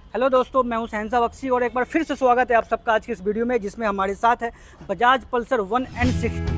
Hello दोस्तों, मैं हूं शहंशाह बख्शी और एक बार फिर से स्वागत है आप सबका आज की इस वीडियो में, जिसमें हमारे साथ है बजाज पल्सर 1N60।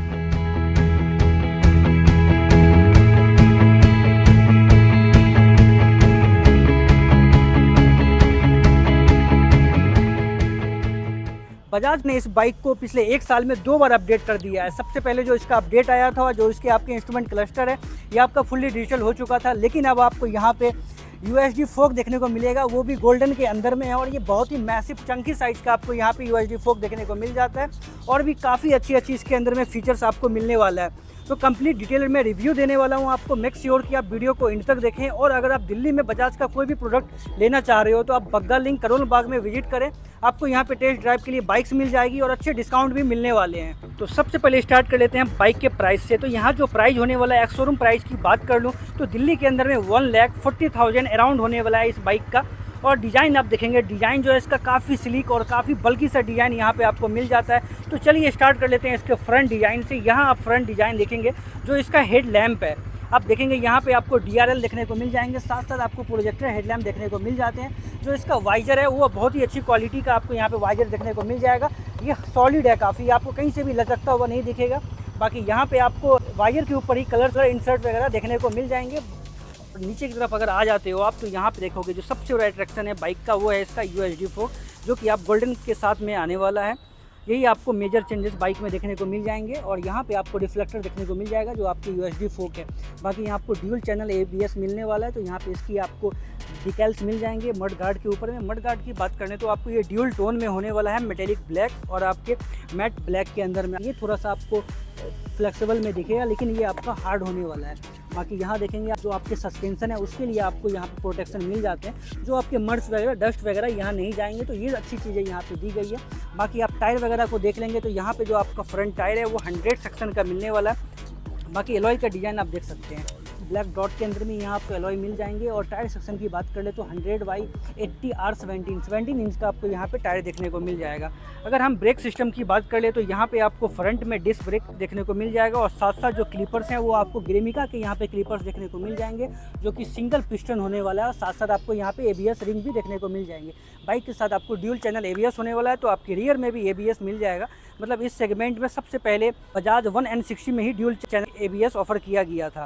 बजाज ने इस बाइक को पिछले एक साल में 2 बार अपडेट कर दिया है। सबसे पहले जो इसका अपडेट आया था, जो इसके आपके इंस्ट्रूमेंट क्लस्टर है, ये आपका फुल्ली डिजिटल हो चुका था, लेकिन अब आपको यहाँ पे USD फोक देखने को मिलेगा, वो भी गोल्डन के अंदर में है। और ये बहुत ही मैसिव चंकी साइज का आपको यहाँ पे USD फोक देखने को मिल जाता है और भी काफ़ी अच्छी इसके अंदर में फीचर्स आपको मिलने वाला है। तो कंप्लीट डिटेल में रिव्यू देने वाला हूँ आपको। मेक श्योर कि आप वीडियो को एंड तक देखें। और अगर आप दिल्ली में बजाज का कोई भी प्रोडक्ट लेना चाह रहे हो तो आप बग्गा लिंक करोल बाग में विजिट करें। आपको यहाँ पे टेस्ट ड्राइव के लिए बाइक्स मिल जाएगी और अच्छे डिस्काउंट भी मिलने वाले हैं। तो सबसे पहले स्टार्ट कर लेते हैं बाइक के प्राइस से। तो यहाँ जो प्राइस होने वाला है, शोरूम प्राइस की बात कर लूँ तो दिल्ली के अंदर में 1,40,000 अराउंड होने वाला है इस बाइक का। और डिज़ाइन आप देखेंगे, डिज़ाइन जो है इसका काफ़ी स्लीक और काफ़ी बल्कि सा डिज़ाइन यहाँ पे आपको मिल जाता है। तो चलिए स्टार्ट कर लेते हैं इसके फ्रंट डिज़ाइन से। यहाँ आप फ्रंट डिज़ाइन देखेंगे, जो इसका हेड लैम्प है, आप देखेंगे यहाँ पे आपको DRL देखने को मिल जाएंगे, साथ साथ आपको प्रोजेक्टर हेडलैम्प देखने को मिल जाते हैं। जो इसका वाइजर है वो बहुत ही अच्छी क्वालिटी का आपको यहाँ पे वाइजर देखने को मिल जाएगा। ये सॉलिड है काफ़ी, आपको कहीं से भी लचकता हुआ नहीं दिखेगा। बाकी यहाँ पे आपको वाइजर के ऊपर ही कलर इंसर्ट वगैरह देखने को मिल जाएंगे। नीचे की तरफ अगर आ जाते हो आप तो यहाँ पे देखोगे जो सबसे बड़ा अट्रैक्शन है बाइक का, वो है इसका USD फोक, जो कि आप गोल्डन के साथ में आने वाला है। यही आपको मेजर चेंजेस बाइक में देखने को मिल जाएंगे। और यहाँ पे आपको रिफ्लेक्टर देखने को मिल जाएगा, जो आपकी USD फोक है। बाकी यहाँ आपको ड्यूल चैनल ABS मिलने वाला है। तो यहाँ पे इसकी आपको डिकैल्स मिल जाएंगे मड गार्ड के ऊपर में। मड गार्ड की बात करें तो आपको ये ड्यूल टोन में होने वाला है, मेटेलिक ब्लैक और आपके मैट ब्लैक के अंदर में। ये थोड़ा सा आपको फ्लेक्सिबल में दिखेगा, लेकिन ये आपका हार्ड होने वाला है। बाकी यहाँ देखेंगे जो आपके सस्पेंशन है उसके लिए आपको यहाँ पे प्रोटेक्शन मिल जाते हैं, जो आपके मर्स वगैरह डस्ट वगैरह यहाँ नहीं जाएंगे। तो ये अच्छी चीज़ें यहाँ पे दी गई है। बाकी आप टायर वगैरह को देख लेंगे तो यहाँ पे जो आपका फ्रंट टायर है वो 100 सेक्शन का मिलने वाला है। बाकी एलॉय का डिज़ाइन आप देख सकते हैं, ब्लैक डॉट के अंदर में यहाँ आपको एलॉय मिल जाएंगे। और टायर सेक्शन की बात कर ले तो 100/80 R17 इंच का आपको यहाँ पे टायर देखने को मिल जाएगा। अगर हम ब्रेक सिस्टम की बात कर ले तो यहाँ पे आपको फ्रंट में डिस्क ब्रेक देखने को मिल जाएगा। और साथ साथ जो क्लीपर्स हैं वो आपको ग्रेमिका के यहाँ पे क्लीपर्स देखने को मिल जाएंगे, जो कि सिंगल पिस्टन होने वाला है। और साथ साथ आपको यहाँ पे ABS रिंग भी देखने को मिल जाएंगे। बाइक के साथ आपको ड्यूल चैनल ABS होने वाला है, तो आपके रियर में भी ABS मिल जाएगा। मतलब इस सेगमेंट में सबसे पहले बजाज 1N60 में ही ड्यूल चैनल ABS ऑफर किया गया था।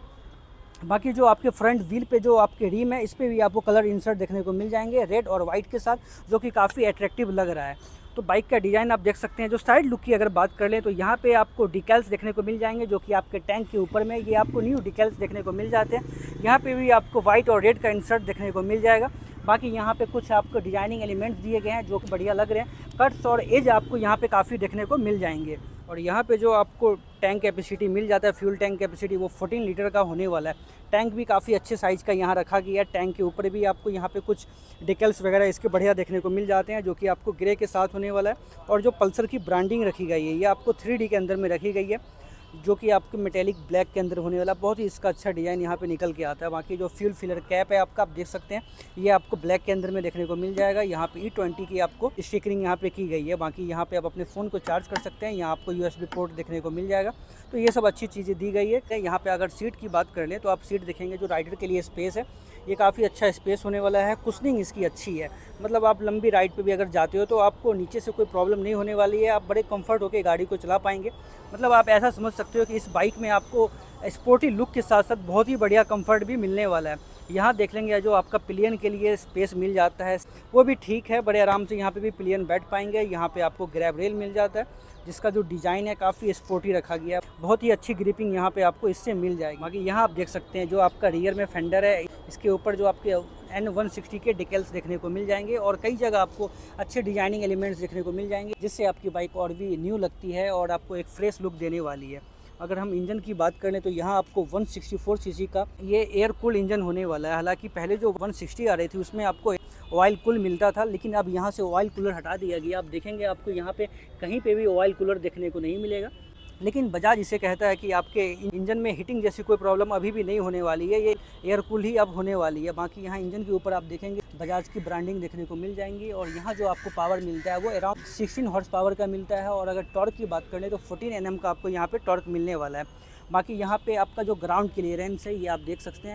बाकी जो आपके फ्रंट व्हील पे जो आपके रिम है, इस पे भी आपको कलर इंसर्ट देखने को मिल जाएंगे, रेड और वाइट के साथ, जो कि काफ़ी अट्रैक्टिव लग रहा है। तो बाइक का डिज़ाइन आप देख सकते हैं। जो साइड लुक की अगर बात कर लें तो यहाँ पे आपको डिकैल्स देखने को मिल जाएंगे, जो कि आपके टैंक के ऊपर में ये आपको न्यू डिकैल्स देखने को मिल जाते हैं। यहाँ पे भी आपको वाइट और रेड का इंसर्ट देखने को मिल जाएगा। बाकी यहाँ पे कुछ आपको डिजाइनिंग एलिमेंट्स दिए गए हैं जो कि बढ़िया लग रहे हैं। कट्स और एज आपको यहाँ पे काफ़ी देखने को मिल जाएंगे। और यहाँ पे जो आपको टैंक कैपेसिटी मिल जाता है, फ्यूल टैंक कैपेसिटी, वो 14 लीटर का होने वाला है। टैंक भी काफ़ी अच्छे साइज़ का यहाँ रखा गया है। टैंक के ऊपर भी आपको यहाँ पे कुछ डिकल्स वगैरह इसके बढ़िया देखने को मिल जाते हैं, जो कि आपको ग्रे के साथ होने वाला है। और जो पल्सर की ब्रांडिंग रखी गई है, ये आपको 3D के अंदर में रखी गई है, जो कि आपके मेटेलिक ब्लैक के अंदर होने वाला। बहुत ही इसका अच्छा डिज़ाइन यहाँ पे निकल के आता है। बाकी जो फ्यूल फिलर कैप है आपका, आप देख सकते हैं, ये आपको ब्लैक के अंदर में देखने को मिल जाएगा। यहाँ पे E20 की आपको स्टिकरिंग यहाँ पे की गई है। बाकी यहाँ पे आप अपने फ़ोन को चार्ज कर सकते हैं। यहाँ आपको USB पोर्ट देखने को मिल जाएगा। तो ये सब अच्छी चीज़ें दी गई है। यहाँ पर अगर सीट की बात कर लें तो आप सीट देखेंगे, जो राइडर के लिए स्पेस है, ये काफ़ी अच्छा स्पेस होने वाला है। कुशनिंग इसकी अच्छी है, मतलब आप लंबी राइड पे भी अगर जाते हो तो आपको नीचे से कोई प्रॉब्लम नहीं होने वाली है। आप बड़े कंफर्ट होकर गाड़ी को चला पाएंगे। मतलब आप ऐसा समझ सकते हो कि इस बाइक में आपको स्पोर्टी लुक के साथ साथ बहुत ही बढ़िया कंफर्ट भी मिलने वाला है। यहाँ देख लेंगे जो आपका पिलियन के लिए स्पेस मिल जाता है, वो भी ठीक है, बड़े आराम से यहाँ पे भी पिलियन बैठ पाएंगे। यहाँ पे आपको ग्रैब रेल मिल जाता है, जिसका जो डिज़ाइन है काफ़ी स्पोर्टी रखा गया है। बहुत ही अच्छी ग्रिपिंग यहाँ पे आपको इससे मिल जाएगी। बाकी यहाँ आप देख सकते हैं जो आपका रियर में फेंडर है, इसके ऊपर जो आपके N160 के डिकल्स देखने को मिल जाएंगे। और कई जगह आपको अच्छे डिजाइनिंग एलिमेंट्स देखने को मिल जाएंगे, जिससे आपकी बाइक और भी न्यू लगती है और आपको एक फ्रेश लुक देने वाली है। अगर हम इंजन की बात करें तो यहाँ आपको 164 सीसी का ये एयर कूल इंजन होने वाला है। हालांकि पहले जो 160 आ रही थी उसमें आपको ऑयल कूल मिलता था, लेकिन अब यहाँ से ऑयल कूलर हटा दिया गया। आप देखेंगे आपको यहाँ पे कहीं पे भी ऑयल कूलर देखने को नहीं मिलेगा। लेकिन बजाज इसे कहता है कि आपके इंजन में हीटिंग जैसी कोई प्रॉब्लम अभी भी नहीं होने वाली है, ये एयर कूल ही अब होने वाली है। बाकी यहाँ इंजन के ऊपर आप देखेंगे बजाज की ब्रांडिंग देखने को मिल जाएंगी। और यहाँ जो आपको पावर मिलता है वो अराउंड 16 हॉर्स पावर का मिलता है। और अगर टॉर्क की बात करें तो 14 Nm का आपको यहाँ पे टॉर्क मिलने वाला है। बाकी यहाँ पे आपका जो ग्राउंड क्लियरेंस है ये आप देख सकते हैं,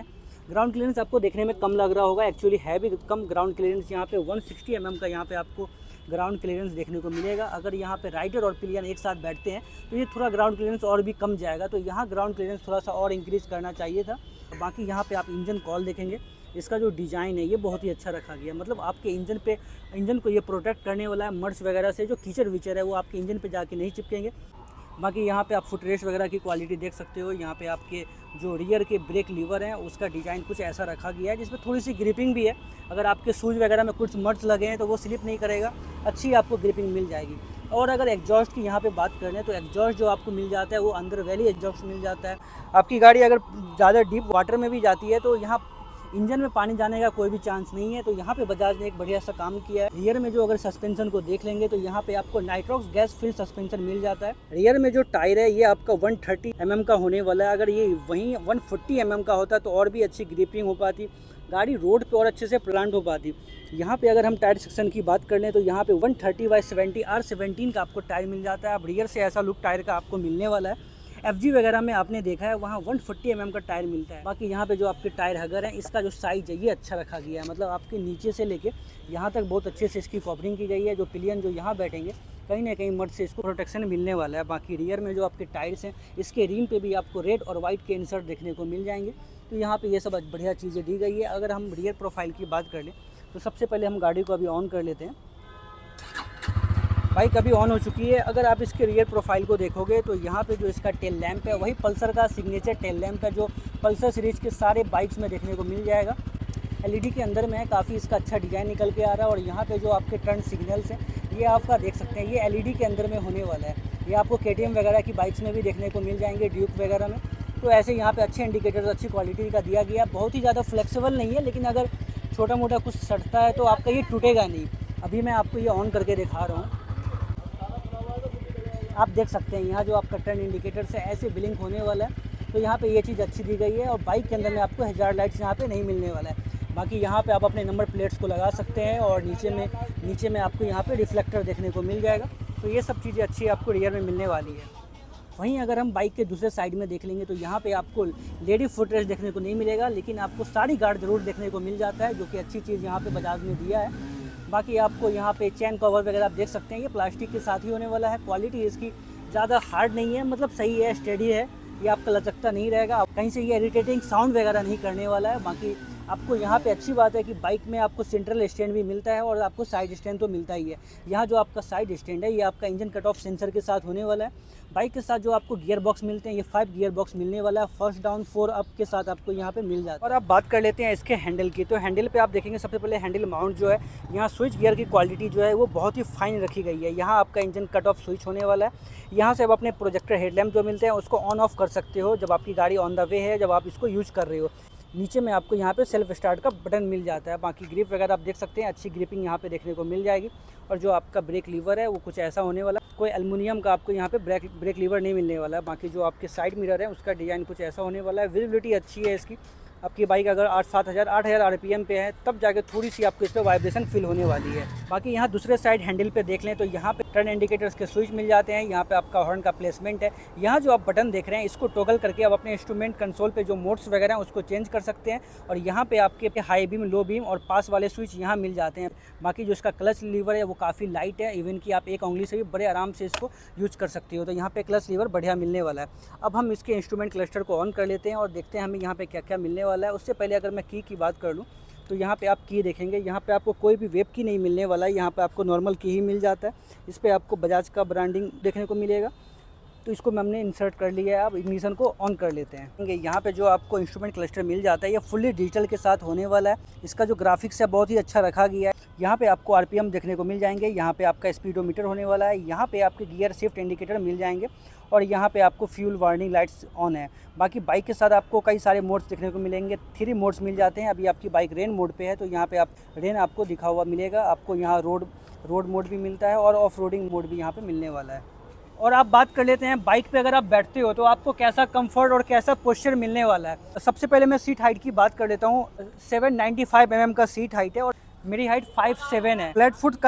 ग्राउंड क्लियरेंस आपको देखने में कम लग रहा होगा, एक्चुअली है भी कम। ग्राउंड क्लियरेंस यहाँ पे 160 mm का यहाँ पे आपको ग्राउंड क्लियरेंस देखने को मिलेगा। अगर यहाँ पे राइडर और पिलियन एक साथ बैठते हैं तो ये थोड़ा ग्राउंड क्लियरेंस और भी कम जाएगा, तो यहाँ ग्राउंड क्लियरेंस थोड़ा सा और इंक्रीज़ करना चाहिए था। बाकी यहाँ पे आप इंजन कॉल देखेंगे, इसका जो डिज़ाइन है ये बहुत ही अच्छा रखा गया, मतलब आपके इंजन को ये प्रोटेक्ट करने वाला है मर्स वगैरह से। जो कीचड़ विचर है वो आपके इंजन पे जाके नहीं चिपकेंगे। बाकी यहाँ पे आप फुट रेस्ट वगैरह की क्वालिटी देख सकते हो। यहाँ पे आपके जो रियर के ब्रेक लीवर हैं उसका डिज़ाइन कुछ ऐसा रखा गया है जिसमें थोड़ी सी ग्रिपिंग भी है। अगर आपके शूज़ वगैरह में कुछ मर्स लगे हैं तो वो स्लिप नहीं करेगा, अच्छी आपको ग्रिपिंग मिल जाएगी। और अगर एग्जॉस्ट की यहाँ पे बात करें तो एग्जॉस्ट जो आपको मिल जाता है वो अंदर वैली एग्जॉस्ट मिल जाता है। आपकी गाड़ी अगर ज़्यादा डीप वाटर में भी जाती है तो यहाँ इंजन में पानी जाने का कोई भी चांस नहीं है, तो यहाँ पे बजाज ने एक बढ़िया सा काम किया है। रियर में जो अगर सस्पेंशन को देख लेंगे तो यहाँ पे आपको नाइट्रॉक्स गैस फिल सस्पेंशन मिल जाता है। रियर में जो टायर है ये आपका 130 mm का होने वाला है। अगर ये वहीं 140 mm का होता तो और भी अच्छी ग्रिपिंग हो पाती, गाड़ी रोड पे और अच्छे से प्लांट हो पाती। यहाँ पे अगर हम टायर सेक्शन की बात कर लें तो यहाँ पे 130/70 R17 का आपको टायर मिल जाता है। अब रियर से ऐसा लुक टायर का आपको मिलने वाला है। FG वगैरह में आपने देखा है वहाँ 140 mm का टायर मिलता है। बाकी यहाँ पे जो आपके टायर हगर हैं इसका जो साइज है ये अच्छा रखा गया है, मतलब आपके नीचे से लेके यहाँ तक बहुत अच्छे से इसकी कवरिंग की गई है। जो पिलियन जो यहाँ बैठेंगे कहीं ना कहीं मड से इसको प्रोटेक्शन मिलने वाला है। बाकी रियर में जो आपके टायर्स हैं इसके रिम पे भी आपको रेड और वाइट के इंसर्ट देखने को मिल जाएंगे। तो यहाँ पे ये सब बढ़िया चीज़ें दी गई है। अगर हम रियर प्रोफाइल की बात कर लें तो सबसे पहले हम गाड़ी को अभी ऑन कर लेते हैं। बाइक अभी ऑन हो चुकी है। अगर आप इसके रियर प्रोफाइल को देखोगे तो यहाँ पे जो इसका टेल लैंप है वही पल्सर का सिग्नेचर टेल लैंप है जो पल्सर सीरीज़ के सारे बाइक्स में देखने को मिल जाएगा। LED के अंदर में है, काफ़ी इसका अच्छा डिज़ाइन निकल के आ रहा है। और यहाँ पे जो आपके टर्न सिग्नल्स हैं ये आपका देख सकते हैं ये LED के अंदर में होने वाला है। ये आपको KTM वगैरह की बाइक्स में भी देखने को मिल जाएंगे, ड्यूक वगैरह में। तो ऐसे यहाँ पे अच्छे इंडिकेटर्स अच्छी क्वालिटी का दिया गया। बहुत ही ज़्यादा फ्लेक्सिबल नहीं है, लेकिन अगर छोटा मोटा कुछ सटता है तो आपका ये टूटेगा नहीं। अभी मैं आपको ये ऑन करके दिखा रहा हूँ, आप देख सकते हैं यहाँ जो आपका टर्न इंडिकेटर से ऐसे ब्लिंक होने वाला है। तो यहाँ पे ये चीज़ अच्छी दी गई है। और बाइक के अंदर में आपको हैजार्ड लाइट्स यहाँ पे नहीं मिलने वाला है। बाकी यहाँ पे आप अपने नंबर प्लेट्स को लगा सकते हैं और नीचे में आपको यहाँ पे रिफ्लेक्टर देखने को मिल जाएगा। तो ये सब चीज़ें अच्छी आपको रियर में मिलने वाली है। वहीं अगर हम बाइक के दूसरे साइड में देख लेंगे तो यहाँ पे आपको लेडी फुट रेस्ट देखने को नहीं मिलेगा, लेकिन आपको साड़ी गार्ड ज़रूर देखने को मिल जाता है, जो कि अच्छी चीज़ यहाँ पे बजाज ने दिया है। बाकी आपको यहाँ पे चैन कवर वगैरह आप देख सकते हैं, ये प्लास्टिक के साथ ही होने वाला है। क्वालिटी इसकी ज़्यादा हार्ड नहीं है, मतलब सही है, स्टेडी है, ये आपका लचकता नहीं रहेगा, कहीं से ये इरिटेटिंग साउंड वगैरह नहीं करने वाला है। बाकी आपको यहाँ पे अच्छी बात है कि बाइक में आपको सेंट्रल स्टैंड भी मिलता है और आपको साइड स्टैंड तो मिलता ही है। यहाँ जो आपका साइड स्टैंड है ये आपका इंजन कट ऑफ सेंसर के साथ होने वाला है। बाइक के साथ जो आपको गियर बॉक्स मिलते हैं ये 5 गियर बॉक्स मिलने वाला है। फर्स्ट डाउन 4 अप के साथ आपको यहाँ पे मिल जाता है। और आप बात कर लेते हैं इसके हैंडल की, तो हैंडल पे आप देखेंगे सबसे पहले हैंडल माउंट जो है यहाँ स्विच गियर की क्वालिटी जो है वो बहुत ही फाइन रखी गई है। यहाँ आपका इंजन कट ऑफ स्विच होने वाला है। यहाँ से आप अपने प्रोजेक्टर हेडलैम्प जो मिलते हैं उसको ऑन ऑफ कर सकते हो जब आपकी गाड़ी ऑन द वे है, जब आप इसको यूज कर रहे हो। नीचे में आपको यहाँ पे सेल्फ स्टार्ट का बटन मिल जाता है। बाकी ग्रिप वगैरह आप देख सकते हैं, अच्छी ग्रिपिंग यहाँ पे देखने को मिल जाएगी। और जो आपका ब्रेक लीवर है वो कुछ ऐसा होने वाला, कोई एल्युमिनियम का आपको यहाँ पे ब्रेक लीवर नहीं मिलने वाला है। बाकी जो आपके साइड मिरर है उसका डिज़ाइन कुछ ऐसा होने वाला है। विजिबिलिटी अच्छी है इसकी। आपकी बाइक अगर 8,000 RPM पे है तब जाके थोड़ी सी आपको इस पर वाइब्रेशन फील होने वाली है। बाकी यहाँ दूसरे साइड हैंडल पे देख लें तो यहाँ पे टर्न इंडिकेटर्स के स्विच मिल जाते हैं। यहाँ पे आपका हॉर्न का प्लेसमेंट है। यहाँ जो आप बटन देख रहे हैं इसको टॉगल करके आप अपने इंस्ट्रूमेंट कंसोल पे जो मोड्स वगैरह हैं उसको चेंज कर सकते हैं। और यहाँ पे आपके हाई बीम, लो बीम और पास वाले स्विच यहाँ मिल जाते हैं। बाकी जो इसका क्लच लीवर है वो काफ़ी लाइट है, इवन कि आप एक उंगली से भी बड़े आराम से इसको यूज कर सकते हो। तो यहाँ पे क्लच लीवर बढ़िया मिलने वाला है। अब हम इसके इंस्ट्रूमेंट क्लस्टर को ऑन कर लेते हैं और देखते हैं हमें यहाँ पे क्या क्या मिलने वाला है। उससे पहले अगर मैं की बात कर लूँ तो यहाँ पे आप की देखेंगे, यहाँ पे आपको कोई भी वेब की नहीं मिलने वाला है। यहाँ पे आपको नॉर्मल की ही मिल जाता है। इस पे आपको बजाज का ब्रांडिंग देखने को मिलेगा। तो इसको हमने इंसर्ट कर लिया है। अब इग्निशन को ऑन कर लेते हैं। यहाँ पे जो आपको इंस्ट्रूमेंट क्लस्टर मिल जाता है ये फुल्ली डिजिटल के साथ होने वाला है। इसका जो ग्राफिक्स है बहुत ही अच्छा रखा गया है। यहाँ पे आपको RPM देखने को मिल जाएंगे। यहाँ पे आपका स्पीडोमीटर होने वाला है। यहाँ पे आपके गियर शिफ्ट इंडिकेटर मिल जाएंगे और यहाँ पे आपको फ्यूल वार्निंग लाइट्स ऑन है। बाकी बाइक के साथ आपको कई सारे मोड्स देखने को मिलेंगे। 3 मोड्स मिल जाते हैं। अभी आपकी बाइक रेन मोड पे है तो यहाँ पे आप रेन आपको दिखा हुआ मिलेगा। आपको यहाँ रोड मोड भी मिलता है और ऑफ रोडिंग मोड भी यहाँ पे मिलने वाला है। और आप बात कर लेते हैं बाइक पे अगर आप बैठते हो तो आपको कैसा कंफर्ट और कैसा पोस्चर मिलने वाला है। सबसे पहले मैं सीट हाइट की बात कर लेता हूँ। 795 mm का सीट हाइट है और मेरी हाइट 5'7" है। फ्लैट फुट कर पा रहा हूँ।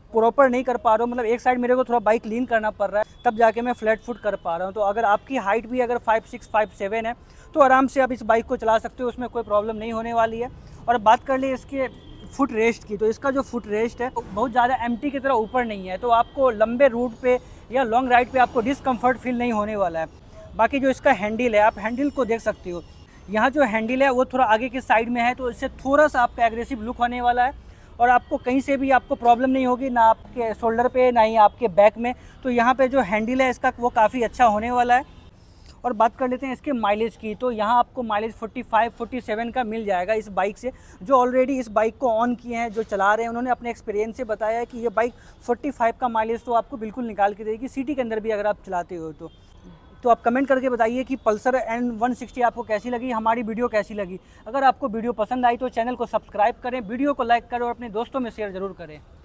प्रॉपर नहीं कर पा रहा हूँ, मतलब एक साइड मेरे को थोड़ा बाइक लीन करना पड़ रहा है, तब जाके मैं फ्लैट फुट कर पा रहा हूँ। तो अगर आपकी हाइट भी अगर 5'6", 5'7" है तो आराम से आप इस बाइक को चला सकते हो, उसमें कोई प्रॉब्लम नहीं होने वाली है। और बात कर ले इसके फुट रेस्ट की, तो इसका जो फुट रेस्ट है बहुत ज़्यादा एम्प्टी की तरह ऊपर नहीं है, तो आपको लंबे रूट पे या लॉन्ग राइड पे आपको डिस्कम्फर्ट फील नहीं होने वाला है। बाकी जो इसका हैंडल है, आप हैंडल को देख सकते हो, यहाँ जो हैंडल है वो थोड़ा आगे की साइड में है, तो इससे थोड़ा सा आपका एग्रेसिव लुक होने वाला है और आपको कहीं से भी आपको प्रॉब्लम नहीं होगी, ना आपके शोल्डर पे ना ही आपके बैक में। तो यहाँ पे जो हैंडल है इसका वो काफ़ी अच्छा होने वाला है। और बात कर लेते हैं इसके माइलेज की, तो यहाँ आपको माइलेज 45-47 का मिल जाएगा इस बाइक से। जो ऑलरेडी इस बाइक को ऑन किए हैं, जो चला रहे हैं, उन्होंने अपने एक्सपीरियंस से बताया है कि ये बाइक 45 का माइलेज तो आपको बिल्कुल निकाल के देगी, सिटी के अंदर भी अगर आप चलाते हो तो आप कमेंट करके बताइए कि पल्सर N160 आपको कैसी लगी, हमारी वीडियो कैसी लगी। अगर आपको वीडियो पसंद आई तो चैनल को सब्सक्राइब करें, वीडियो को लाइक करें और अपने दोस्तों में शेयर ज़रूर करें।